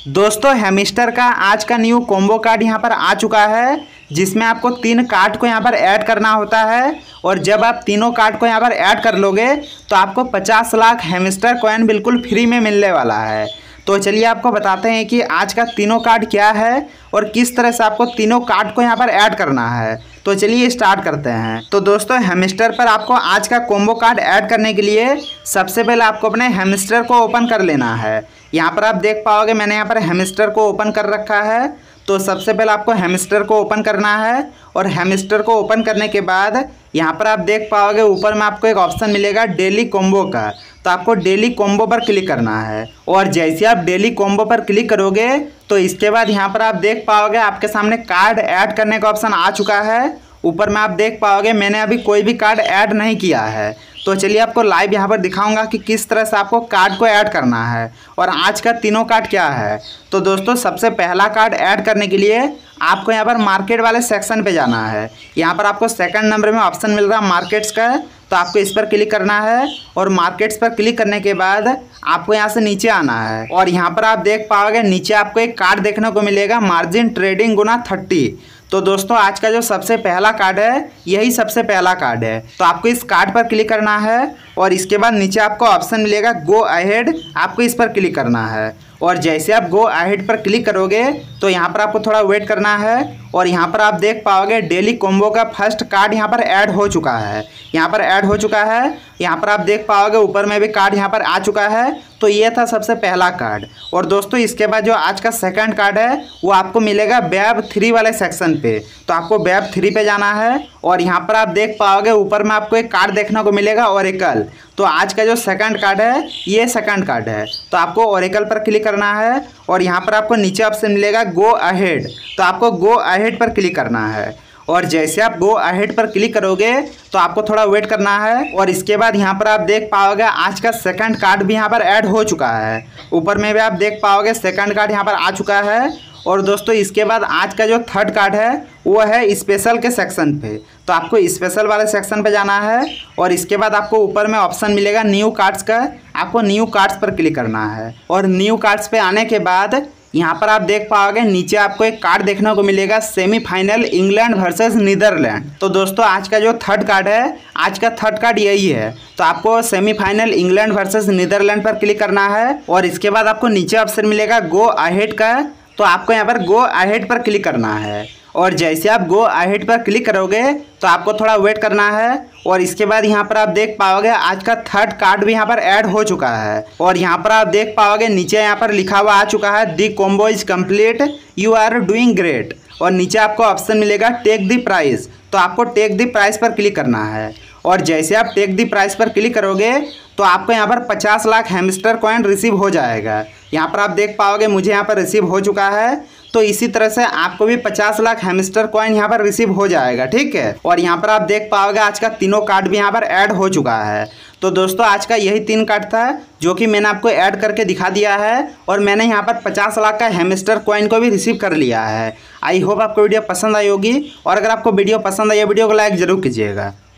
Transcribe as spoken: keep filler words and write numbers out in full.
दोस्तों हैमस्टर का आज का न्यू कॉम्बो कार्ड यहाँ पर आ चुका है, जिसमें आपको तीन कार्ड को यहाँ पर ऐड करना होता है। और जब आप तीनों कार्ड को यहाँ पर ऐड कर लोगे तो आपको पचास लाख हैमस्टर कॉइन बिल्कुल फ्री में मिलने वाला है। तो चलिए आपको बताते हैं कि आज का तीनों कार्ड क्या है और किस तरह से आपको तीनों कार्ड को यहाँ पर ऐड करना है। तो चलिए स्टार्ट करते हैं। तो दोस्तों हैमस्टर पर आपको आज का कॉम्बो कार्ड ऐड करने के लिए सबसे पहले आपको अपने हैमस्टर को ओपन कर लेना है। यहाँ पर आप देख पाओगे मैंने यहाँ पर हैमस्टर को ओपन कर रखा है। तो सबसे पहले आपको हैमस्टर को ओपन करना है और हैमस्टर को ओपन करने के बाद यहाँ पर आप देख पाओगे ऊपर में आपको एक ऑप्शन मिलेगा डेली कॉम्बो का। तो आपको डेली कॉम्बो पर क्लिक करना है और जैसे आप डेली कॉम्बो पर क्लिक करोगे तो इसके बाद यहाँ पर आप देख पाओगे आपके सामने कार्ड ऐड करने का ऑप्शन आ चुका है। ऊपर में आप देख पाओगे मैंने अभी कोई भी कार्ड ऐड नहीं किया है। तो चलिए आपको लाइव यहाँ पर दिखाऊंगा कि किस तरह से आपको कार्ड को ऐड करना है और आज का तीनों कार्ड क्या है। तो दोस्तों सबसे पहला कार्ड ऐड करने के लिए आपको यहाँ पर मार्केट वाले सेक्शन पे जाना है। यहाँ पर आपको सेकंड नंबर में ऑप्शन मिल रहा है मार्केट्स का। तो आपको इस पर क्लिक करना है और मार्केट्स पर क्लिक करने के बाद आपको यहाँ से नीचे आना है और यहाँ पर आप देख पाओगे नीचे आपको एक कार्ड देखने को मिलेगा मार्जिन ट्रेडिंग गुना थर्टी। तो दोस्तों आज का जो सबसे पहला कार्ड है यही सबसे पहला कार्ड है। तो आपको इस कार्ड पर क्लिक करना है और इसके बाद नीचे आपको ऑप्शन मिलेगा गो अहेड, आपको इस पर क्लिक करना है। और जैसे आप गो अहेड पर क्लिक करोगे तो यहाँ पर आपको थोड़ा वेट करना है और यहाँ पर आप देख पाओगे डेली कॉम्बो का फर्स्ट कार्ड यहाँ पर ऐड हो चुका है। यहाँ पर ऐड हो चुका है, यहाँ पर आप देख पाओगे ऊपर में भी कार्ड यहाँ पर आ चुका है। तो ये था सबसे पहला कार्ड। और दोस्तों इसके बाद जो आज का सेकंड कार्ड है वो आपको मिलेगा वेब थ्री वाले सेक्शन पे। तो आपको वेब थ्री पे जाना है और यहाँ पर आप देख पाओगे ऊपर में आपको एक कार्ड देखने को मिलेगा ओरेकल। तो आज का जो सेकंड कार्ड है ये सेकंड कार्ड है। तो आपको ओरेकल पर क्लिक करना है और यहाँ पर आपको नीचे ऑप्शन मिलेगा गो अहेड। तो आपको गो अहेड पर क्लिक करना है और जैसे आप गो अहेड पर क्लिक करोगे तो आपको थोड़ा वेट करना है और इसके बाद यहाँ पर आप देख पाओगे आज का सेकंड कार्ड भी यहाँ पर ऐड हो चुका है। ऊपर में भी आप देख पाओगे सेकंड कार्ड यहाँ पर आ चुका है। और दोस्तों इसके बाद आज का जो थर्ड कार्ड है वो है स्पेशल के सेक्शन पे। तो आपको स्पेशल वाले सेक्शन पे जाना है और इसके बाद आपको ऊपर में ऑप्शन मिलेगा न्यू कार्ड्स का। आपको न्यू कार्ड्स पर क्लिक करना है और न्यू कार्ड्स पे आने के बाद यहाँ पर आप देख पाओगे नीचे आपको एक कार्ड देखने को मिलेगा सेमीफाइनल इंग्लैंड वर्सेस नीदरलैंड। तो दोस्तों आज का जो थर्ड कार्ड है आज का थर्ड कार्ड यही है। तो आपको सेमीफाइनल इंग्लैंड वर्सेस नीदरलैंड पर क्लिक करना है और इसके बाद आपको नीचे ऑप्शन मिलेगा गो अहेड का। तो आपको यहाँ पर गो अहेड पर क्लिक करना है और जैसे आप गो अहेड पर क्लिक करोगे तो आपको थोड़ा वेट करना है और इसके बाद यहाँ पर आप देख पाओगे आज का थर्ड कार्ड भी यहाँ पर ऐड हो चुका है। और यहाँ पर आप देख पाओगे नीचे यहाँ पर लिखा हुआ आ चुका है the combo is complete, you are doing great. और नीचे आपको ऑप्शन मिलेगा टेक दी प्राइस। तो आपको टेक दी प्राइस पर क्लिक करना है और जैसे आप टेक दी प्राइस पर क्लिक करोगे तो आपको यहाँ पर पचास लाख हैमस्टर कॉइन रिसीव हो जाएगा। यहाँ पर आप देख पाओगे मुझे यहाँ पर रिसीव हो चुका है। तो इसी तरह से आपको भी पचास लाख हैमस्टर कॉइन यहाँ पर रिसीव हो जाएगा, ठीक है। और यहाँ पर आप देख पाओगे आज का तीनों कार्ड भी यहाँ पर ऐड हो चुका है। तो दोस्तों आज का यही तीन कार्ड था जो कि मैंने आपको ऐड करके दिखा दिया है और मैंने यहाँ पर पचास लाख का हैमस्टर कॉइन को भी रिसीव कर लिया है। आई होप आपको वीडियो पसंद आई होगी और अगर आपको वीडियो पसंद आई वीडियो को लाइक जरूर कीजिएगा।